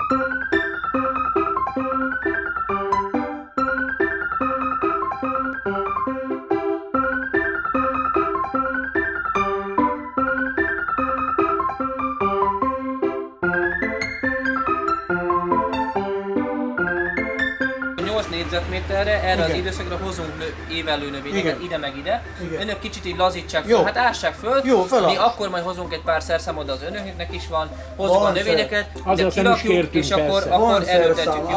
Négyzetméterre, erre az időszakra hozunk évellő növényeket, ide meg ide. Igen. Önök kicsit így lazítsák föl, hát ássák föl, mi akkor majd hozunk egy pár szerszámot, de az önöknek is van, hozzuk a növényeket, de kirakjuk, és akkor erőltetjük.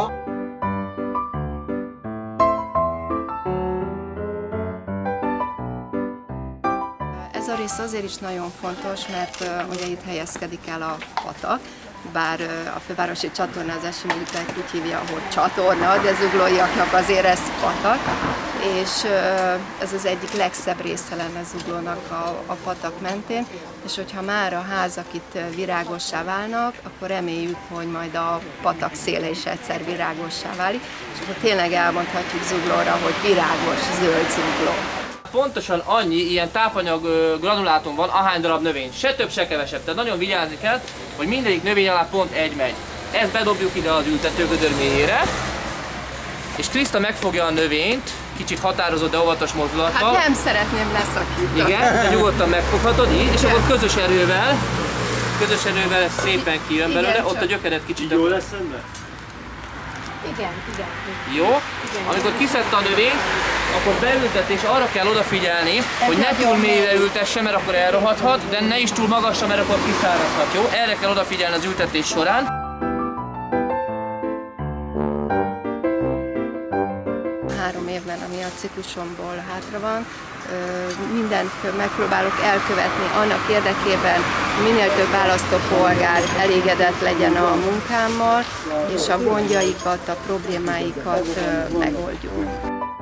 Ez a rész azért is nagyon fontos, mert ugye itt helyezkedik el a patak, bár a fővárosi csatornázási munkák úgy hívja, hogy csatorna, de zuglóiaknak azért ez patak, és ez az egyik legszebb része lenne Zuglónak a patak mentén, és hogyha már a házak itt virágossá válnak, akkor reméljük, hogy majd a patak széle is egyszer virágossá válik, és akkor tényleg elmondhatjuk Zuglóra, hogy virágos, zöld Zugló. Pontosan annyi ilyen tápanyag granulátum van, ahány darab növény. Se több, se kevesebb. Tehát nagyon vigyázni kell, hogy mindegyik növény alá pont egy megy. Ezt bedobjuk ide az ültetőgödör mélyére, és Kriszta megfogja a növényt, kicsit határozott, de óvatos mozdulattal. Hát nem szeretném leszakítani. Igen, de nyugodtan megfoghatod így, és akkor közös erővel szépen kijön belőle, ott a gyökeret kicsit. Jó lesz ennek? Igen. Jó? Igen. Amikor kiszedte a növényt, akkor beültetés arra kell odafigyelni, hogy ne túl mélyre ültesse, mert akkor elrohadhat, de ne is túl magasra, mert akkor kiszáradhat. Jó? Erre kell odafigyelni az ültetés során. Három évben, ami a ciklusomból hátra van, mindent megpróbálok elkövetni annak érdekében, hogy minél több választópolgár elégedett legyen a munkámmal, és a gondjaikat, a problémáikat megoldjuk.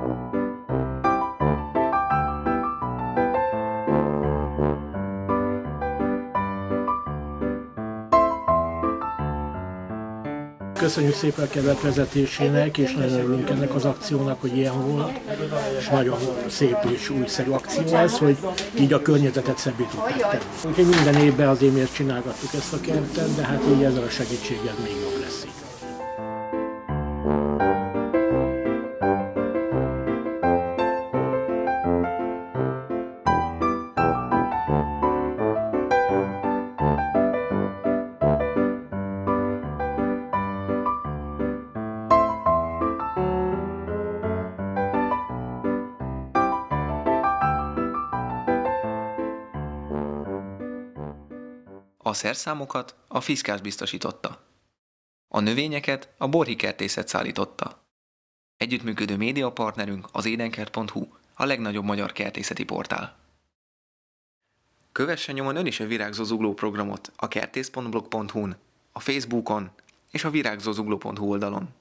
Köszönjük szépen a kerület vezetésének, és nagyon örülünk ennek az akciónak, hogy ilyen volt, és nagyon szép és újszerű akció ez, hogy így a környezetet szebbé tudták tenni. Úgyhogy minden évben azért miért csinálgattuk ezt a kertet, de hát így ezzel a segítséggel még jobb lesz így. A szerszámokat a Fiszkász biztosította. A növényeket a Borhi Kertészet szállította. Együttműködő médiapartnerünk az édenkert.hu, a legnagyobb magyar kertészeti portál. Kövesse nyomon ön is a Virágzó Zugló programot a kertész.blog.hu-n, a Facebookon és a virágzózugló.hu oldalon.